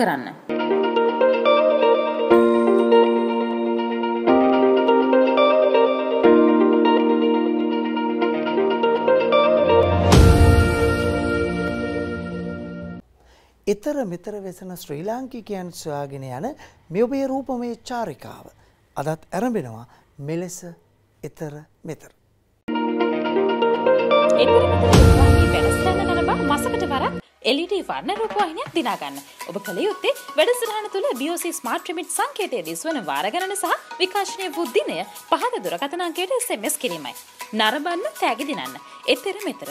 කරන්න. ඊතර මෙතර වෙසන ශ්‍රී ලාංකිකයන් සොයාගෙන යන මේ ඔබේ රූපමය චාරිකාව අදත් ආරම්භනවා මෙලෙස ඊතර මෙතර. ඊතර මෙතර වැඩසටහන නරඹා මාසකට වරක් LED වර්ණ රූපවාහිනියක් දිනා ගන්න. ඔබ කල යුත්තේ වැඩසටහන තුල BOC Smart Remit සංකේතය දිස්වන වාර ගණන සහ විකාශනය වූ දිනය පහත දුරකථන අංකයට SMS කිරීමයි. නරඹන්න තෑගි දිනන්න. ඊතර මෙතර.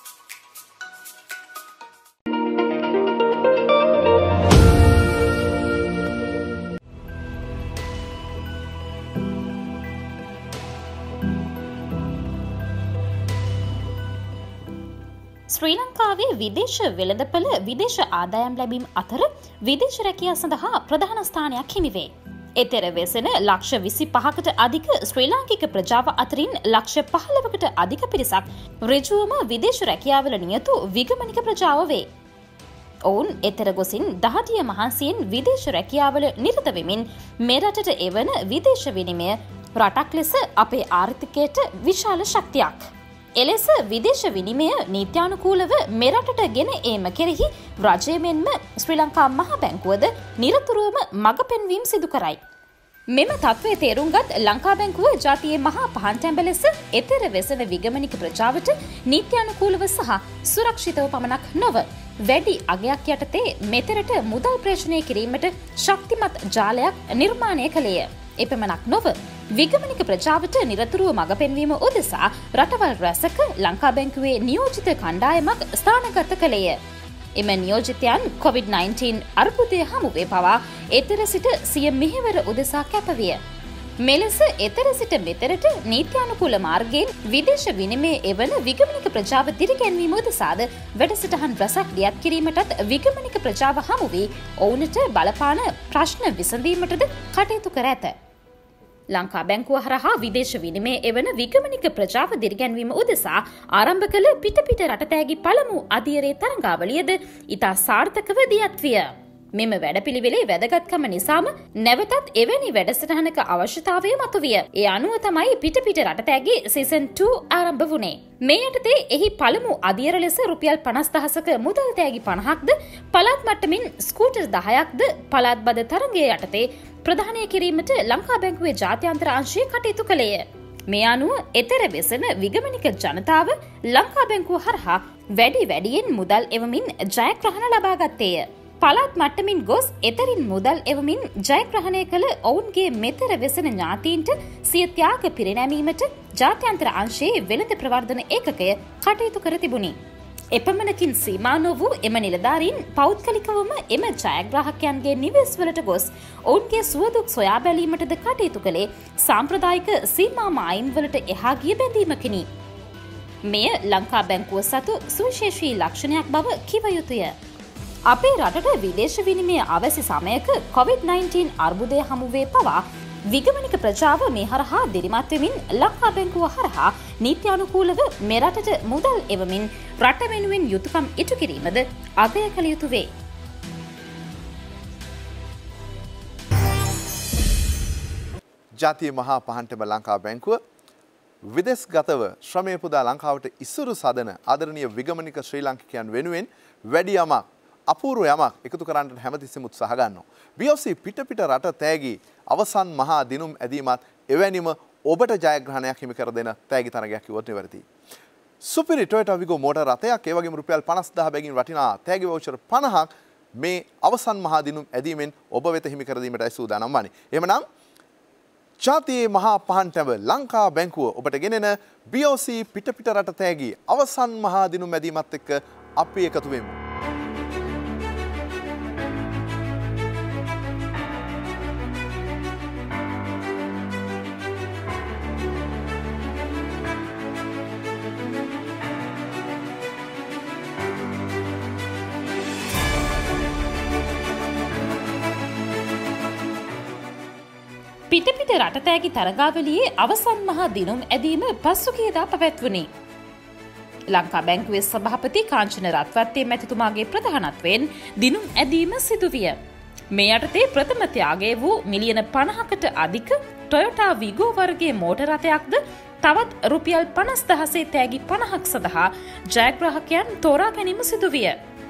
ශ්‍රී ලංකාවේ විදේශ වෙළඳපළ විදේශ ආදායම් ලැබීම් අතර විදේශ රැකියාව සඳහා ප්‍රධාන ස්ථානයක් හිමි වේ. ඊතර වෙසෙන ලක්ෂ 25කට අධික ශ්‍රී ලාංකික ප්‍රජාව අතරින් ලක්ෂ 15කට අධික පිරිසක් ඍජුවම විදේශ රැකියාවල නියතු විගමනික ප්‍රජාව වේ. ඔවුන් ඊතර ගොසින් දහඩිය මහන්සියෙන් විදේශ රැකියාවල නිරත වෙමින් මේ රටට එවන විදේශ විනිමය රටක් ලෙස අපේ ආර්ථිකයට විශාල ශක්තියක්. එලෙස විදේශ විනිමය නීත්‍යානුකූලව මෙරටට ගෙන ඒම කෙරෙහි රජය මෙන්ම ශ්‍රී ලංකා මහ බැංකුවද නිරතුරුවම මඟ පෙන්වීම් සිදු කරයි. මෙම තත්ත්වය තේරුම්ගත් ලංකා බැංකුව ජාතියේ මහා පහන්ටැඹ ලෙස ඊතර වෙසෙන විගමනික ප්‍රජාවට නීත්‍යානුකූලව සහ සුරක්ෂිතව පමණක් නොව වැඩි අගයක් යටතේ මෙතරට මුදල් ප්‍රේෂණය කිරීමට ශක්තිමත් ජාලයක් නිර්මාණය කළේය. එපමණක් නොව විගමනික ප්‍රජාවට නිරතුරුව මඟ පෙන්වීම උදෙසා රටවල් රැසක ලංකා බැංකුවේ නියෝජිත කණ්ඩායමක් ස්ථානගත කළේය. එම නියෝජිතයන් COVID-19 අර්බුදය හමුවේ පවා ඊතර සිට සිය මෙහෙවර උදෙසා කැපවිය. මෙලෙස ඊතර සිට මෙතරට නීත්‍යානුකූල මාර්ගයෙන් විදේශ විනිමය එවන විගමනික ප්‍රජාව දිරිගැන්වීම උදෙසාද වැඩසටහන් රැසක් දියත් කිරීමටත් විගමනික ප්‍රජාව හමු වී ඔවුනට බලපාන ප්‍රශ්න විසඳීමටද කටයුතු කර ඇත. ලංකා බැංකුව හරහා විදේශ විනිමය එවන විගමනික ප්‍රජාව දිරිගැන්වීම උදෙසා ආරම්භ කළ පිට රටතෑගි පළමු අධීරයේ තරඟාවලියද ඉතා සාර්ථකව දියත් විය. මෙම වැඩපිළිවෙලේ වැදගත්කම නිසාම නැවතත් එවැනි වැඩසටහනක අවශ්‍යතාවය මතුවිය. ඒ අනුව තමයි පිට රටතෑගේ සීසන් 2 ආරම්භ වුණේ. මේ යටතේ එහි පළමු අධීර ලෙස රුපියල් 50,000ක මුදල් තෑගි 50ක්ද පළාත් මට්ටමින් ස්කූටර් 10ක්ද පළාත් බද තරඟය යටතේ ප්‍රදානය කිරීමට ලංකා බැංකුවේ ජාත්‍යන්තර අංශය කටයුතු කළේය. මේ අනුව ඊතර වෙසෙන විගමනික ජනතාව ලංකා බැංකුව හරහා වැඩියෙන් මුදල් එවමින් ජයග්‍රහණ ලබා ගත්තේය. පළාත් මට්ටමින් ගොස් එතරින් මුදල් එවමින් ජයග්‍රහණය කළ ඔවුන්ගේ මෙතර වෙසෙන ඥාතීන්ට සිය ත්‍යාග පිරිනැමීමට ජාත්‍යන්තර අංශයේ වෙළඳ ප්‍රවර්ධන ඒකකය කටයුතු කර තිබුණි. එපමණකින් සීමා නොවූ එම නිලධාරීන් පෞද්ගලිකවම එම ජයග්‍රාහකයන්ගේ නිවෙස්වලට ගොස් ඔවුන්ගේ සුවදුක් සොයා බැලීමටද කටයුතු කළේ සාම්ප්‍රදායික සීමා මායිම්වලට එහා ගිය බැඳීමකිනි. මෙය ලංකා බැංකුව සතු සුවිශේෂී ලක්ෂණයක් බව කිව යුතුය. අපේ රටට විදේශ විනිමය අවැසි සමයක COVID-19 අර්බුදය හමුවේ පවා විගමනික ප්‍රජාව මේ හරහා දිරිමත් වෙමින් ලංකා බැංකුව හරහා නීත්‍යානුකූලව මේ රටට මුදල් එවමින් රට වෙනුවෙන් යුතුයකම් ඉටු කිරීමද අගය කළ යුතු වේ. ජාතිය මහා පහන්ටම ලංකා බැංකුව විදේශගතව ශ්‍රමය පුදා ලංකාවට ඉසුරු සදන ආදරණීය විගමනික ශ්‍රී ලාංකිකයන් වෙනුවෙන් වැඩි යමක් අපූර්ව යමක් එකතු කරන්නට හැමතිස්සෙම උත්සාහ ගන්නවා. BOC පිට රට තෑගි අවසන් මහා දිනුම් ඇදීමත් එවැනිම ඔබට ජයග්‍රහණයක් හිමි කර දෙන තෑගි තරගයක් කිව්වොත් නිවැරදියි. සුපිරි Toyota Vigo මෝටර් රථයක් ඒ වගේම රුපියල් 50000 බැගින් වටිනා තෑගි වවුචර් 50ක් මේ අවසන් මහා දිනුම් ඇදීමෙන් ඔබ වෙත හිමි කර දීමටයි සූදානම් වන්නේ. එහෙමනම් ජාතියේ මහා පහන්ටැව ලංකා බැංකුව ඔබට ගෙනෙන BOC පිට රට තෑගි අවසන් මහා දිනුම් ඇදීමත් එක්ක අපි එකතු වෙමු. පිට රටතෑගි තරගාවලියේ අවසන් මහා දිනුම් ඇදීම පසුගියදා පැවැත්වුණේ. ලංකා බැංකුවේ සභාපති කාංචන රත්වත්තේ මැතිතුමාගේ ප්‍රධානත්වයෙන් දිනුම් ඇදීම සිදුවිය. මේ යටතේ ප්‍රථම ත්‍යාගය වූ මිලියන 50කට අධික ටොයොටා විගෝ වර්ගයේ මෝටර් රථයක්ද තවත් රුපියල් 50,000 තෑගි 50ක් සඳහා ජයග්‍රාහකයන් තෝරා ගැනීම සිදු විය.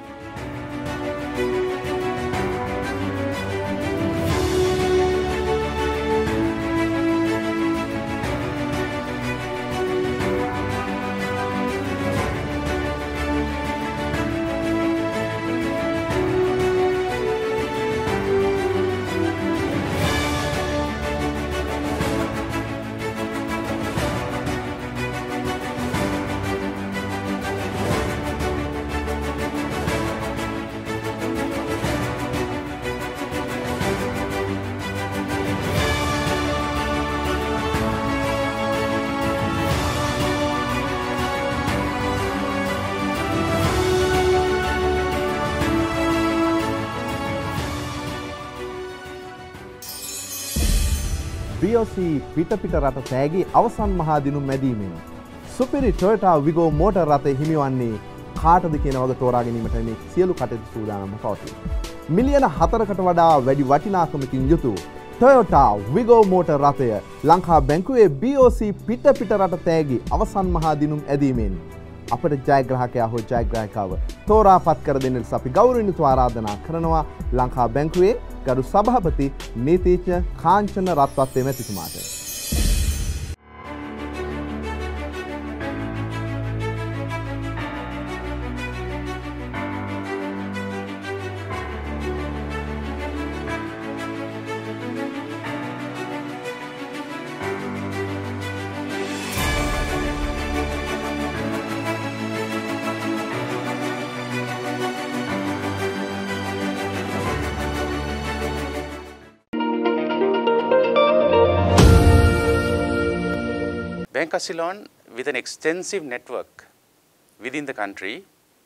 BOC පිටපිට රට තෑගි අවසන් මහා දිනුම් මැදීමෙන් සුපිරි ටොයොටා විගෝ මෝටර් රථය හිමිවන්නේ කාටද කියන වග තෝරා ගැනීමට මේ සියලු කටයුතු සූදානම්ව පවතී. මිලියන 4කට වඩා වැඩි වටිනාකමකින් යුතු ටොයොටා විගෝ මෝටර් රථය ලංකා බැංකුවේ BOC පිටපිට රට තෑගි අවසන් මහා දිනුම් ඇදීමෙන් අපට ජයග්‍රාහකයා හෝ ජයග්‍රාහිකාව තෝරාපත් කර දෙන්න ලෙස අපි ගෞරවණීයව ආරාධනා කරනවා ලංකා බැංකුවේ ගරු සභාපති නීතිඥ Kanchana රත්වත්තේ මැතිතුමාට. Bank of Ceylon, with an extensive network within the country,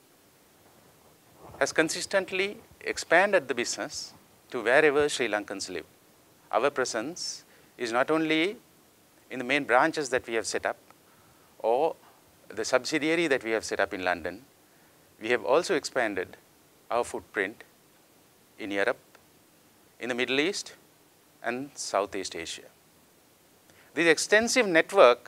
has consistently expanded the business to wherever Sri Lankans live. Our presence is not only in the main branches that we have set up or the subsidiary that we have set up in London. We have also expanded our footprint in Europe, in the Middle East and Southeast Asia. This extensive network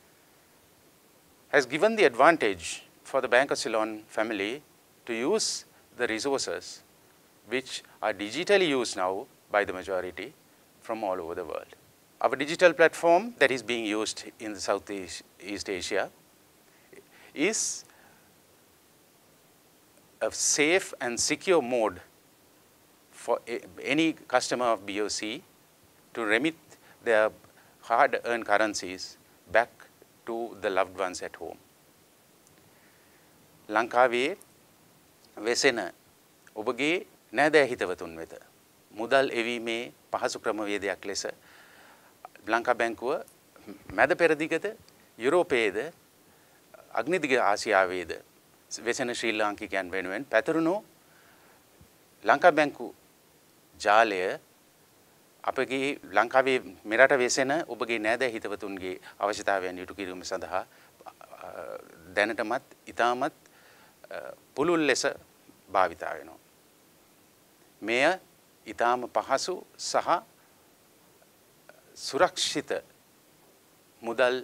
has given the advantage for the Bank of Ceylon family to use the resources which are digitally used now by the majority from all over the world. Our digital platform that is being used in the Southeast Asia is a safe and secure mode for any customer of BOC to remit their hard-earned currencies back to the loved ones at home. ලංකාවේ වෙසෙන ඔබගේ නෑදෑ හිතවතුන් වෙත මුදල් එවීමේ පහසු ක්‍රමවේදයක් ලෙස ලංකා බැංකුව මැද පෙරදිගද යුරෝපයේද අග්නිදිග ආසියාවේද වෙසෙන ශ්‍රී ලාංකිකයන් වෙනුවෙන් පැතුරුණු ලංකා බැංකු ජාලය අපගේ ලංකාවේ මෙරට වෙසෙන ඔබගේ නෑදෑ හිතවතුන්ගේ අවශ්‍යතාවයන් ඉටු කිරීම සඳහා දැනටමත් ඉතාමත් පුළුල් ලෙස භාවිතා වෙනවා. මෙය ඉතාම පහසු සහ සුරක්ෂිත මුදල්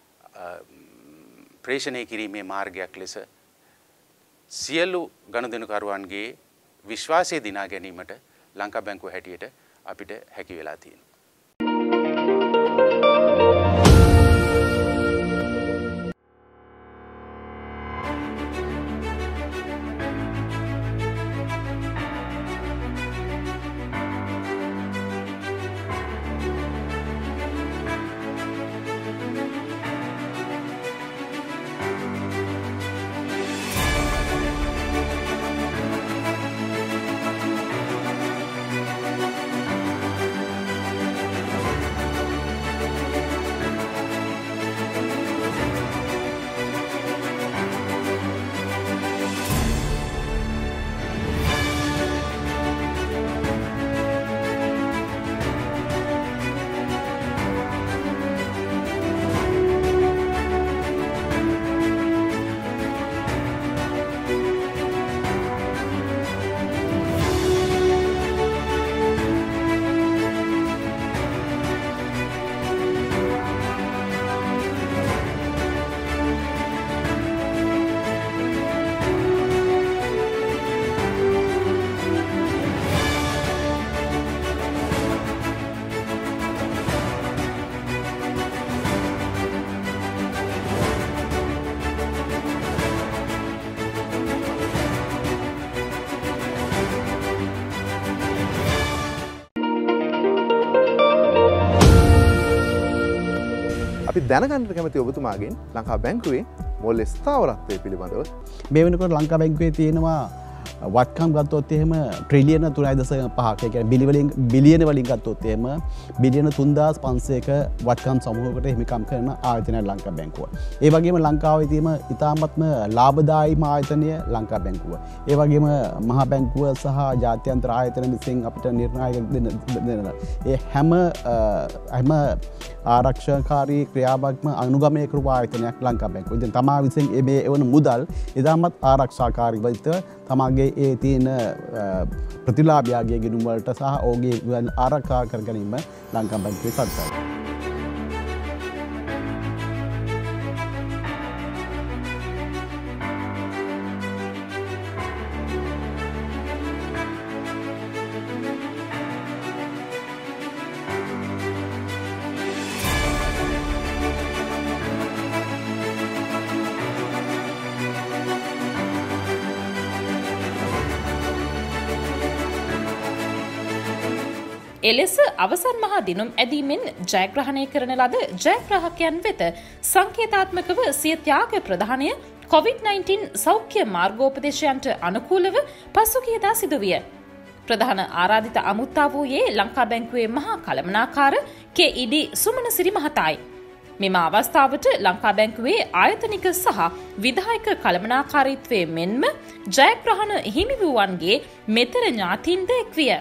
ප්‍රේෂණය කිරීමේ මාර්ගයක් ලෙස සියලු ගනුදෙනුකරුවන්ගේ විශ්වාසය දිනා ගැනීමට ලංකා බැංකුව හැටියට අපිට හැකි වෙලා තියෙනවා. අපි දැනගන්නට කැමති ඔබතුමාගෙන් ලංකා බැංකුවේ මොලේ ස්ථාවරත්වය පිළිබඳව. මේ වෙනකොට ලංකා බැංකුවේ තියෙනවා වත්කම් ගත්තොත් එහෙම ට්‍රිලියන 3.5ක කියන්නේ බිලියන වලින් ගත්තොත් එහෙම බිලියන 3500ක වත්කම් සමූහයකට හිමිකම් කරන ආයතනය ලංකා බැංකුව. ඒ වගේම ලංකාවේ තියෙන ඉතාමත්ම ලාභදායීම ආයතනය ලංකා බැංකුව. ඒ වගේම මහා බැංකුව සහ ජාත්‍යන්තර ආයතන විසින් අපිට නිර්ණායක දෙන ඒ හැම ආරක්ෂාකාරී ක්‍රියාවක්ම අනුගමනය කරපු ආයතනයක් ලංකා බැංකුව. ඉතින් තමා විසින් මේ එවන මුදල් ඉතාමත් ආරක්ෂාකාරීව තමාගේ ඒ තියෙන ප්‍රතිලාභයාගේ ගෙනුම් වලට සහ ඔහුගේ ආරක්ෂා කර ගැනීම ලංකා බැංකුවේ සත්‍යයි. එලෙස අවසන් මහා දිනුම් ඇදීමෙන් ජයග්‍රහණය කරන ලද ජයග්‍රාහකයන් වෙත සංකේතාත්මකව සිය ත්‍යාග ප්‍රදානය COVID-19 සෞඛ්‍ය මාර්ගෝපදේශයන්ට අනුකූලව පසුගියදා සිදුවිය. ප්‍රධාන ආරාධිත අමුත්තා වූයේ ලංකා බැංකුවේ මහා කළමනාකාර KED සුමනසිරි මහතායි. මෙම අවස්ථාවට ලංකා බැංකුවේ ආයතනික සහ විධායක කළමනාකාරීත්වයේ මෙන්ම ජයග්‍රහණ හිමි වූවන්ගේ මෙතර ඥාතීන්ද එක්විය.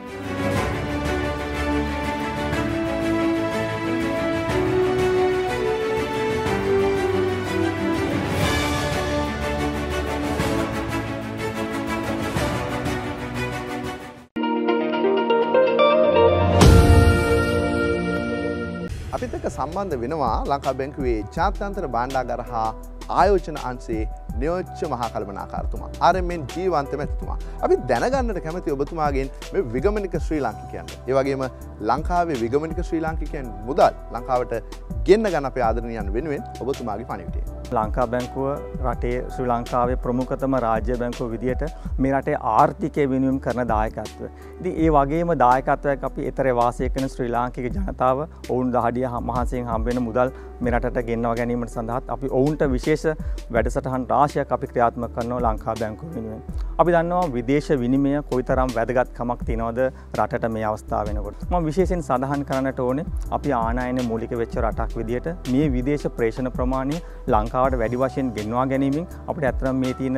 අපිත් එක්ක සම්බන්ධ වෙනවා ලංකා බැංකුවේ ජාත්‍යන්තර භාණ්ඩාගාර හා ආයෝජන අංශයේ නියෝජ්‍ය මහා කළමනාකාරතුමා RMN ජීවන්ත මැතිතුමා. අපි දැනගන්නට කැමති ඔබතුමාගෙන් මේ විගමනික ශ්‍රී ලාංකිකයන්. ඒ වගේම ලංකාවේ විගමනික ශ්‍රී ලාංකිකයන් මුදල් ලංකාවට ගෙන්න ගන්න අපේ ආදරණීයන් වෙනුවෙන් ඔබතුමාගේ පණිවිඩය. ලංකා බැංකුව රටේ ශ්‍රී ලංකාවේ ප්‍රමුඛතම රාජ්‍ය බැංකුව විදියට මේ රටේ ආර්ථිකය වෙනුවෙන් කරන දායකත්වය. ඉතින් ඒ වගේම දායකත්වයක් අපි ඊතරේ වාසය කරන ශ්‍රී ලාංකික ජනතාව ඔවුන් දහඩිය මහන්සියෙන් හම්බ වෙන මුදල් මේ රටට ගෙන්වා ගැනීමට සඳහා අපි ඔවුන්ට විශේෂ වැඩසටහන් රාශියක් අපි ක්‍රියාත්මක කරනවා ලංකා බැංකුව වෙනුවෙන්. අපි දන්නවා විදේශ විනිමය කොයිතරම් වැදගත්කමක් තියනවද රටට මේ අවස්ථාව වෙනකොට. මම විශේෂයෙන් සඳහන් කරන්නට ඕනේ අපි ආනයන මූලික වෙච්ච රටක් විදියට මේ විදේශ ප්‍රේෂණ ප්‍රමාණය ලංකාවට වැඩි වශයෙන් ගෙන්වා ගැනීමෙන් අපිට ඇත්තටම මේ තියෙන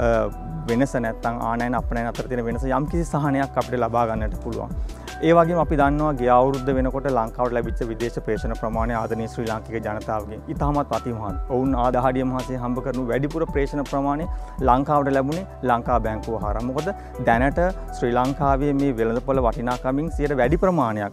වෙනස නැත්තම් ආනයන අපනයන අතර තියෙන වෙනස යම්කිසි සහනයක් අපිට ලබා ගන්නට පුළුවන්. ඒ වගේම අපි දන්නවා ගිය අවුරුද්ද වෙනකොට ලංකාවට ලැබිච්ච විදේශ ප්‍රේෂණ ප්‍රමාණය ආදරණීය ශ්‍රී ලාංකික ජනතාවගෙන් ඉතාමත් අතිමහත්. ඔවුන් ආදහඩිය මහසේ හම්බ කරන වැඩිපුර ප්‍රේෂණ ප්‍රමාණය ලංකාවට ලැබුණේ ලංකා බැංකුව හරහා. මොකද දැනට ශ්‍රී ලංකාවේ මේ වෙළඳපොළ වටිනාකමින් 100 වැඩි ප්‍රමාණයක්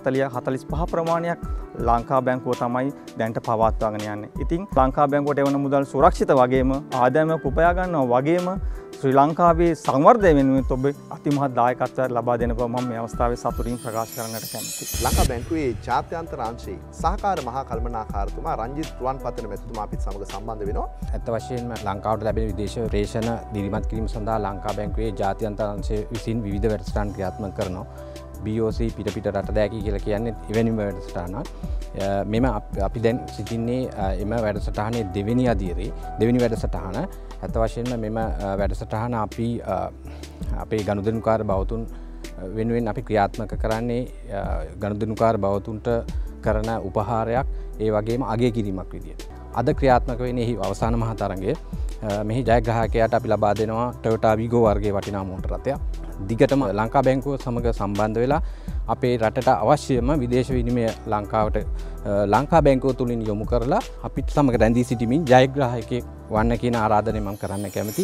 45% ප්‍රමාණයක් ලංකා බැංකුව තමයි දැනට පවත්වාගෙන යන්නේ. ඉතින් ලංකා බැංකුවට එවන මුදල් සුරක්ෂිත වගේම ආදායමක් උපයා ගන්නවා වගේම ශ්‍රී ලංකාවේ සංවර්ධනය වෙනුවෙන් ඔබ අතිමහත් දායකත්වයක් ලබා දෙන බව මම මේ අවස්ථාවේ සතුටින් ප්‍රකාශ කරන්නට කැමතියි. ලංකා බැංකුවේ ජාත්‍යන්තර අංශයේ සහකාර මහා කළමනාකාරතුමා රංජිත් රුවන්පතන මැතිතුමා අපිත් සමග සම්බන්ධ වෙනවා. ඇත්ත වශයෙන්ම ලංකාවට ලැබෙන විදේශ ප්‍රේෂණ දිරිමත් කිරීම සඳහා ලංකා බැංකුවේ ජාත්‍යන්තර අංශය විසින් විවිධ වැඩසටහන් ක්‍රියාත්මක කරනවා. BOC පිට රට දෑකී කියලා කියන්නේ එවැනිම වැඩසටහනක්. මෙම අපි දැන් සිටින්නේ එම වැඩසටහනේ දෙවෙනි අදියරේ දෙවෙනි වැඩසටහන. ඇත්ත වශයෙන්ම මෙම වැඩසටහන අපි අපේ ගනුදෙනුකාර බවතුන් වෙනුවෙන් අපි ක්‍රියාත්මක කරන්නේ ගනුදෙනුකාර බවතුන්ට කරන උපහාරයක් ඒ වගේම අගය කිරීමක් විදියට. අද ක්‍රියාත්මක වෙන්නේ එහි අවසාන මහා තරඟය. මෙහි ජයග්‍රාහකයාට අපි ලබා දෙනවා Toyota Vigo වර්ගයේ වටිනා මෝටර රථයක්. දිගටම ලංකා බැංකුව සමග සම්බන්ධ වෙලා අපේ රටට අවශ්‍යම විදේශ විනිමය ලංකාවට ලංකා බැංකුව තුලින් යොමු කරලා අපිත් සමග රැඳී සිටීමෙන් ජයග්‍රාහකයෙක් වන්න කියන ආරාධනය මම කරන්න කැමතියි.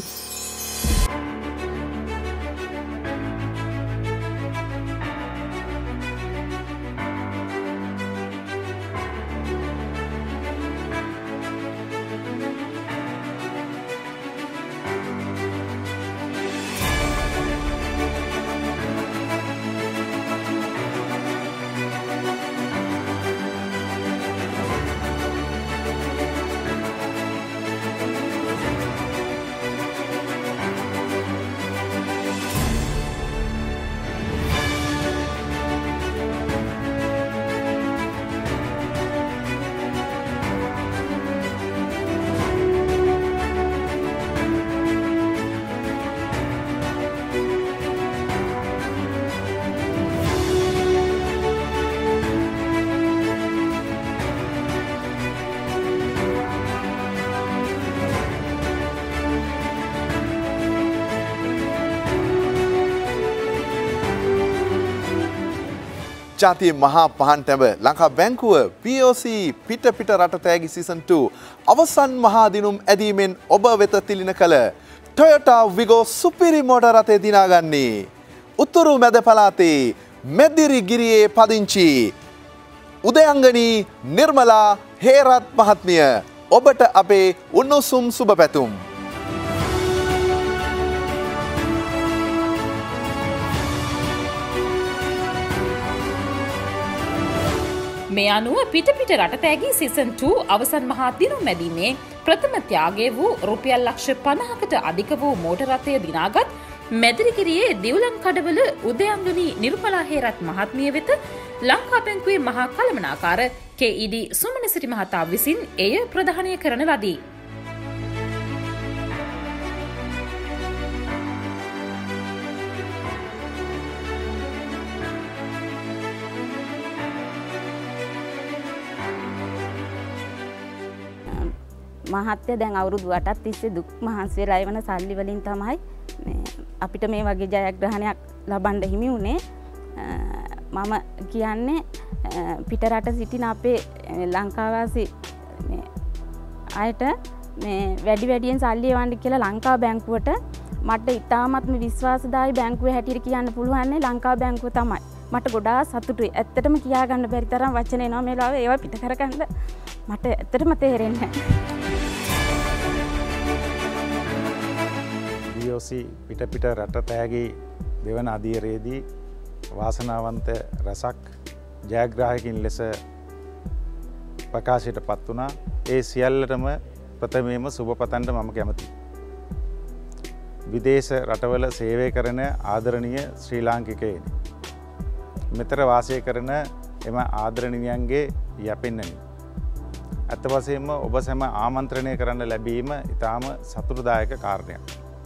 ජාතියේ මහා පහන් තැඹ ලංකා බැංකුව POC පිට රට තෑගි සීසන් 2 අවසන් මහා දිනුම් ඇදීමෙන් ඔබ වෙත තිලින කළ Toyota Vigo සුපිරි මෝටර් රථය දිනාගන්නේ උතුරු මැද පළාතේ මෙදිරිගිරියේ පදිංචි උදයංගනී නිර්මලා හේරත් මහත්මිය ඔබට අපේ උණුසුම් සුබ පැතුම්. මේ අනුව පිට රටතෑගී සීසන් 2 අවසන් මහා දිනුම් මැදීමේ ප්‍රථම ත්‍යාගය වූ රුපියල් ලක්ෂ 50කට අධික වූ මෝටර් රථය දිනාගත් මැදිරිගිරියේ දිවුලන් කඩවල උදයංගනී නිර්මලා හේරත් මහත්මිය වෙත ලංකා බැංකුවේ මහා කළමනාකාර KED සුමනසිරි මහතා විසින් එය ප්‍රදානය කරන ලදී. මහත්ය දැන් අවුරුදු 8ක් තිස්සේ දුක් මහන්සි වෙලා එවන සල්ලි වලින් තමයි අපිට මේ වගේ ජයග්‍රහණයක් ලබන්න හිමි වුණේ. මම කියන්නේ පිට රට සිටින අපේ ලංකාවාසී අයට මේ වැඩියෙන් සල්ලි එවන්න කියලා ලංකා බැංකුවට මට ඉතාමත්ම විශ්වාසදායී බැංකුව හැටියට කියන්න පුළුවන් ලංකා බැංකුව තමයි. මට ගොඩාක් සතුටුයි. ඇත්තටම කියා ගන්න බැරි තරම් වචන එනවා මේ ලාවේ ඒවා පිට කරගන්න මට ඇත්තටම තේරෙන්නේ නැහැ. BOC පිට රට තෑගි දෙවන අදියරේදී වාසනාවන්ත රසක් ජයග්‍රාහකින් ලෙස ප්‍රකාශයට පත් වුණා. ඒ සියල්ලටම ප්‍රථමයෙන්ම සුබ පතන්න මම කැමතියි. විදේශ රටවල සේවය කරන ආදරණීය ශ්‍රී ලාංකිකයනි. මෙතර වාසය කරන එම ආදරණීයන්ගේ යැපෙන්නනි. අත් වශයෙන්ම ඔබ සැම ආමන්ත්‍රණය කරන්න ලැබීම ඉතාම සතුටුදායක කාරණයක්.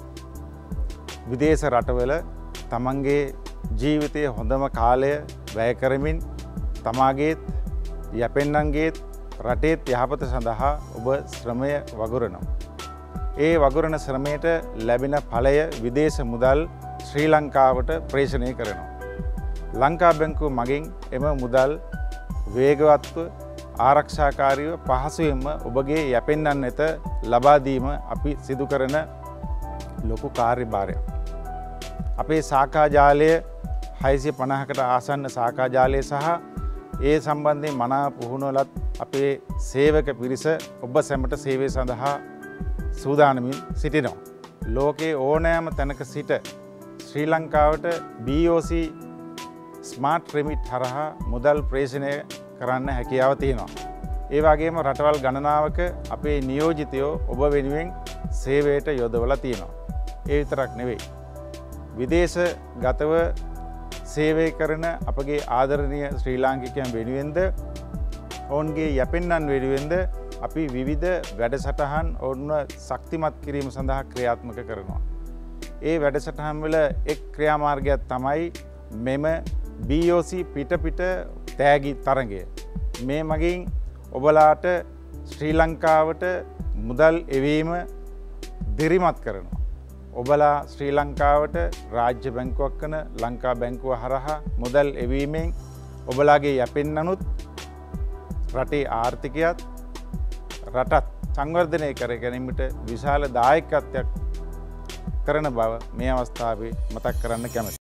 විදේශ රටවල තමන්ගේ ජීවිතයේ හොඳම කාලය වැය කරමින් තමාගේත් යැපෙන්නන්ගේත් රටේත් යහපත සඳහා ඔබ ශ්‍රමය වගුරනවා. ඒ වගුරන ශ්‍රමයට ලැබෙන ඵලය විදේශ මුදල් ශ්‍රී ලංකාවට ප්‍රේෂණය කරනවා. ලංකා බැංකුව මගින් එම මුදල් වේගවත්ව ආරක්ෂාකාරීව පහසුවෙන්ම ඔබගේ යැපෙන්නන් වෙත ලබා දීම අපි සිදු කරන ලොකු කාර්යභාරයක්. අපේ ශාඛා ජාලය 650කට ආසන්න ශාඛා ජාලය සහ ඒ සම්බන්ධයෙන් මනා පුහුණුවලත් අපේ සේවක පිරිස ඔබ සැමට සේවය සඳහා සූදානමින් සිටිනවා. ලෝකයේ ඕනෑම තැනක සිට ශ්‍රී ලංකාවට BOC ස්මාර්ට් රෙමිට් හරහා මුදල් ප්‍රේෂණය කරන්න හැකියාව තියෙනවා. ඒ වගේම රටවල් ගණනාවක අපේ නියෝජිතයෝ ඔබ වෙනුවෙන් සේවයට යොදවලා තියෙනවා. ඒ විතරක් නෙවෙයි. විදේශ ගතව සේවය කරන අපගේ ආදරණීය ශ්‍රී ලාංකිකයන් වෙනුවෙන්ද ඔවුන්ගේ යැපෙන්නන් වෙනුවෙන්ද අපි විවිධ වැඩසටහන් ඔවුන්ව ශක්තිමත් කිරීම සඳහා ක්‍රියාත්මක කරනවා. ඒ වැඩසටහන් වල එක් ක්‍රියාමාර්ගයක් තමයි මෙම BOC පිට තෑගි තරඟය. මේ මගින් ඔබලාට ශ්‍රී ලංකාවට මුදල් එවීම දිරිමත් කරනවා. ඔබලා ශ්‍රී ලංකාවට රාජ්‍ය බැංකුවක් වන ලංකා බැංකුව හරහා මුදල් එවීමෙන් ඔබලාගේ යැපෙන්නනුත් රටේ ආර්ථිකයත් රටත් සංවර්ධනය කර ගැනීමට විශාල දායකත්වයක් කරන බව මේ අවස්ථාවේ මතක් කරන්න කැමතියි.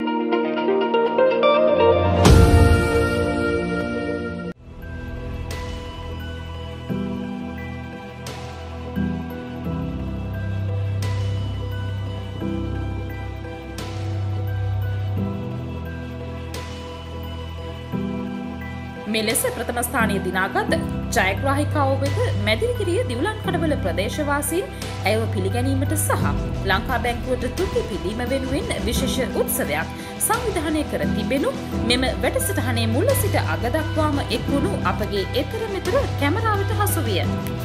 මෙලෙස ප්‍රථම ස්ථානය දිනාගත් ජයග්‍රාහිකාව වෙත මැදිරිගිරිය දිවුලන් කඩවල ප්‍රදේශවාසීන් ඇයව පිළිගැනීමට සහ ලංකා බැංකුවට තුති පිදීම වෙනුවෙන් විශේෂ උත්සවයක් සංවිධානය කර තිබෙනු මෙම වැඩසටහනේ මුල සිට අග දක්වාම එක්වුණු අපගේ එතර මෙතර කැමරාවට හසු විය.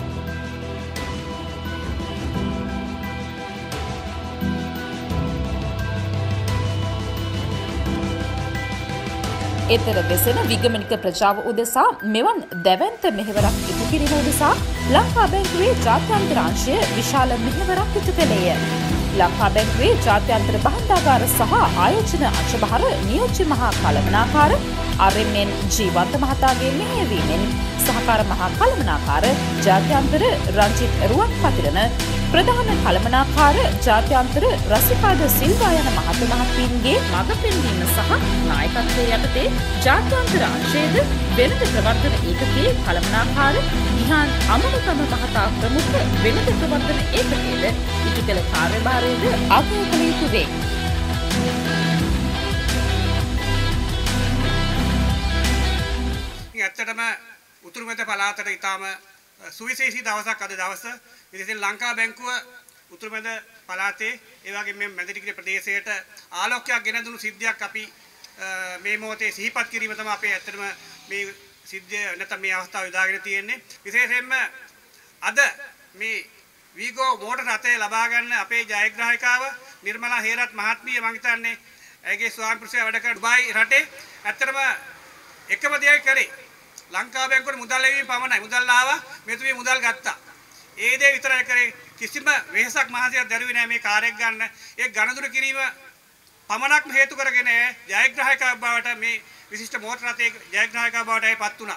එතර වෙසෙන විගමනික ප්‍රජාව උදෙසා මෙවන් දැවැන්ත මෙහෙවරක් ඉටු කිරීම උදෙසා ලංකා බැංකුවේ ජාත්‍යන්තර අංශය විශාල මෙහෙවරක් ඉටු කළේය. ලංකා බැංකුවේ ජාත්‍යන්තර භාණ්ඩාගාර සහ ආයෝජන අංශභාර නියෝජ්‍ය මහා කළමනාකාර RMN ජීවන්ත මහතාගේ මෙහෙයවීමෙන් සහකාර මහා කළමනාකාර ජාත්‍යන්තර රංජිත් රුවන්පතිරණ ප්‍රධාන කළමනාකාර ජාත්‍යන්තර රසිකාද සිල්වා යන මහත මහත්වීන්ගේ මඟ පෙන්වීම සහ නායකත්වයේ යටතේ ජාත්‍යන්තර අංශයේද වෙළඳ ප්‍රවර්ධන ඒකකයේ කළමනාකාර විහාන් අමරකම මහතා ප්‍රමුඛ වෙළඳ ප්‍රවර්ධන ඒකකයේද ඉටු කළ කාර්යභාරයද අගය කළ යුතු වේ. ඇත්තටම උතුරු මැද පළාතට ඉතාම සුවිශේෂී දවසක් අද දවස. විශේෂයෙන් ලංකා බැංකුව උතුරු මැද පළාතේ ඒ වගේම මේ මැදිරිගිරිය ප්‍රදේශයට ආලෝකයක් ගෙන දුණු සිද්ධියක් අපි මේ මොහොතේ සිහිපත් කිරීම තමයි අපේ ඇත්තටම මේ සිද්ධිය නැත්නම් මේ අවස්ථාව යොදාගෙන තියෙන්නේ. විශේෂයෙන්ම අද මේ වීගෝ මෝටර රථය ලබා ගන්න අපේ ජයග්‍රාහිකාව නිර්මලා හේරත් මහත්මිය මම හිතන්නේ ඇගේ ස්වාමි පුරුෂයා වැඩ කරන ඩුබායි රටේ ඇත්තටම එකම දෙයක් කරේ ලංකා බැංකුවේ මුදල් ලැබීම පමණයි. මුදල් ආවා මෙතුමිය මුදල් ගත්තා. ඒ දේ විතරයි කරේ. කිසිම වෙහසක් මහන්සියක් දැරුවේ නැහැ මේ කාර්යයක් ගන්න. ඒ ගණදුර කිරීම පමණක්ම හේතු කරගෙන ජයග්‍රාහකයා බවට මේ විශිෂ්ට මෝටර රථයේ ජයග්‍රාහකයා බවට පත් වුණා.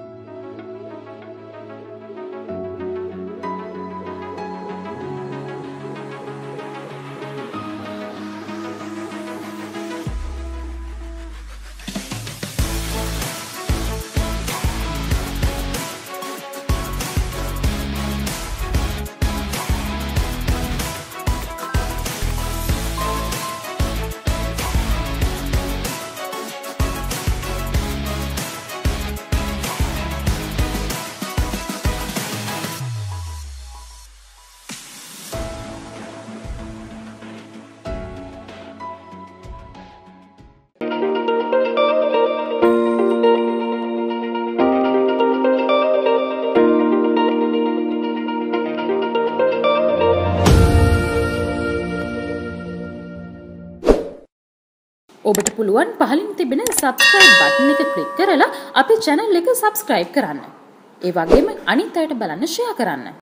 ඔබට පුළුවන් පහලින් තිබෙන subscribe button එක ක්ලික් කරලා අපේ channel එක subscribe කරන්න. ඒ වගේම අනිත් අයට බලන්න share කරන්න.